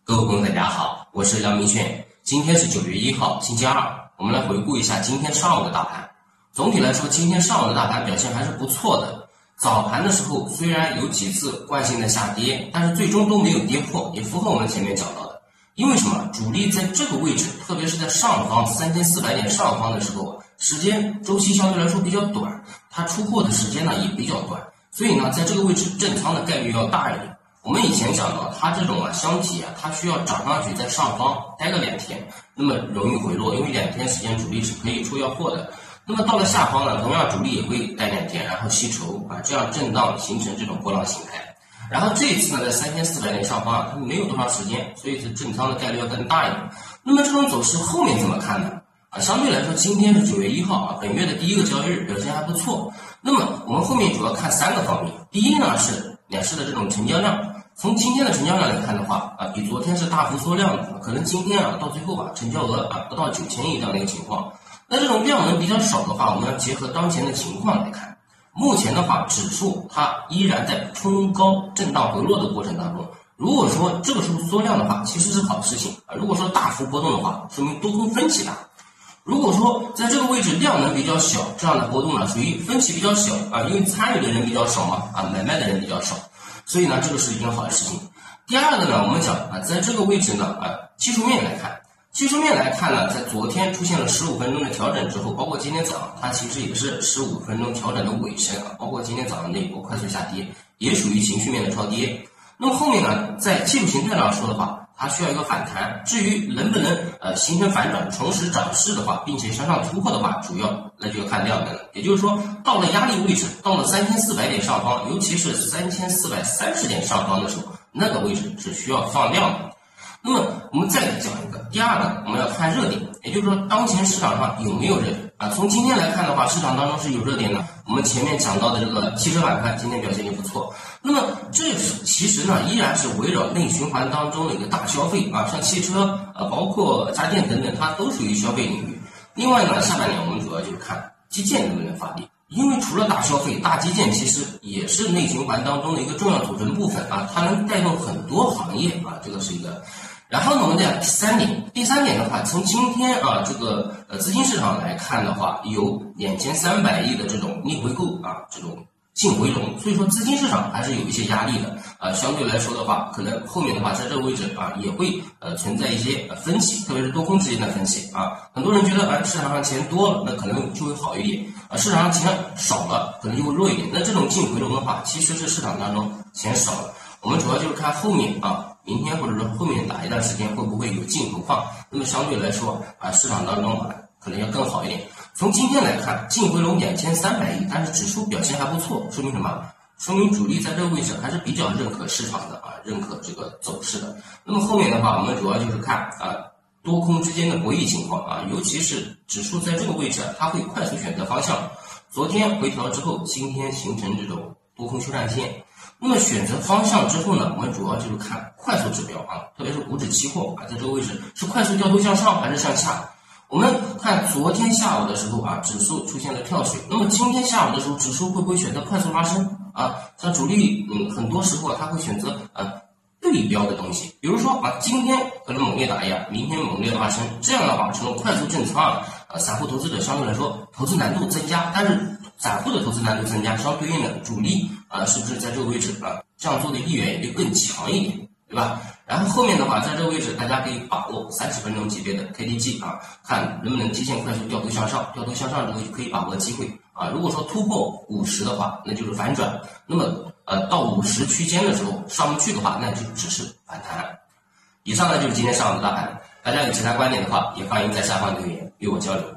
各位朋友，大家好，我是梁明炫。今天是9月1号，星期二，我们来回顾一下今天上午的大盘。总体来说，今天上午的大盘表现还是不错的。早盘的时候虽然有几次惯性的下跌，但是最终都没有跌破，也符合我们前面讲到的。因为什么？主力在这个位置，特别是在上方3400点上方的时候，时间周期相对来说比较短，它出货的时间呢也比较短，所以呢，在这个位置震仓的概率要大一点。我们以前讲到，它这种箱体它需要涨上去，在上方待个2天，那么容易回落，因为2天时间主力是可以出要货的。那么到了下方呢，同样主力也会待2天，然后吸筹这样震荡形成这种波浪形态。然后这一次呢，在3400点上方它没有多长时间，所以是震仓的概率要更大一点。那么这种走势后面怎么看呢？相对来说，今天是9月1号本月的第一个交易日，表现还不错。那么我们后面主要看3个方面。第一呢是两市的这种成交量。从今天的成交量来看的话比昨天是大幅缩量的，可能今天到最后成交额不到9000亿这样的一个情况。那这种量能比较少的话，我们要结合当前的情况来看。目前的话，指数它依然在冲高震荡回落的过程当中。如果说这个时候缩量的话，其实是好事情如果说大幅波动的话，说明多空分歧大。如果说在这个位置量能比较小，这样的波动呢属于分歧比较小因为参与的人比较少嘛买卖的人比较少，所以呢这个是一件好的事情。第二个呢，我们讲在这个位置呢技术面来看，技术面来看呢，在昨天出现了15分钟的调整之后，包括今天早上它其实也是15分钟调整的尾声包括今天早上那一波快速下跌，也属于情绪面的超跌。那么后面呢，在技术形态上说的话，它需要一个反弹。至于能不能形成反转，重拾涨势的话，并且向上突破的话，主要那就要看量能了。也就是说，到了压力位置，到了3400点上方，尤其是3430点上方的时候，那个位置是需要放量的。那么我们再讲一个，第二个我们要看热点，也就是说当前市场上有没有热点从今天来看的话，市场当中是有热点的。我们前面讲到的这个汽车板块今天表现也不错。那么这其实呢依然是围绕内循环当中的一个大消费像汽车包括家电等等，它都属于消费领域。另外呢，下半年我们主要就是看基建能不能发力，因为除了大消费，大基建其实也是内循环当中的一个重要组成部分它能带动很多行业这个是一个。然后呢，我们讲第三点的话，从今天这个资金市场来看的话，有2300亿的这种逆回购这种净回笼，所以说资金市场还是有一些压力的相对来说的话，可能后面的话在这个位置也会存在一些分歧，特别是多空之间的分歧很多人觉得市场上钱多了，那可能就会好一点市场上钱少了，可能就会弱一点。那这种净回笼的话，其实是市场当中钱少了。我们主要就是看后面明天或者说后面哪一段时间会不会有净投放，那么相对来说市场当中可能要更好一点。从今天来看，净回笼2300亿，但是指数表现还不错，说明什么？说明主力在这个位置还是比较认可市场的认可这个走势的。那么后面的话，我们主要就是看多空之间的博弈情况尤其是指数在这个位置它会快速选择方向。昨天回调之后，今天形成这种多空修正线。那么选择方向之后呢，我们主要就是看快速指标特别是股指期货在这个位置是快速掉头向上还是向下。我们看昨天下午的时候指数出现了跳水，那么今天下午的时候，指数会不会选择快速拉升像主力很多时候他会选择对标的东西，比如说今天可能猛烈打压，明天猛烈拉升，这样的话这种快速震仓散户投资者相对来说投资难度增加，但是散户的投资难度增加，相对应的主力是不是在这个位置这样做的意愿也会更强一点，对吧？然后后面的话，在这个位置大家可以把握30分钟级别的 KDJ 看能不能基线快速掉头向上，掉头向上之后就可以把握机会如果说突破50的话，那就是反转。那么到50区间的时候上不去的话，那就只是反弹。以上呢就是今天上午的大盘，大家有其他观点的话，也欢迎在下方留言与我交流。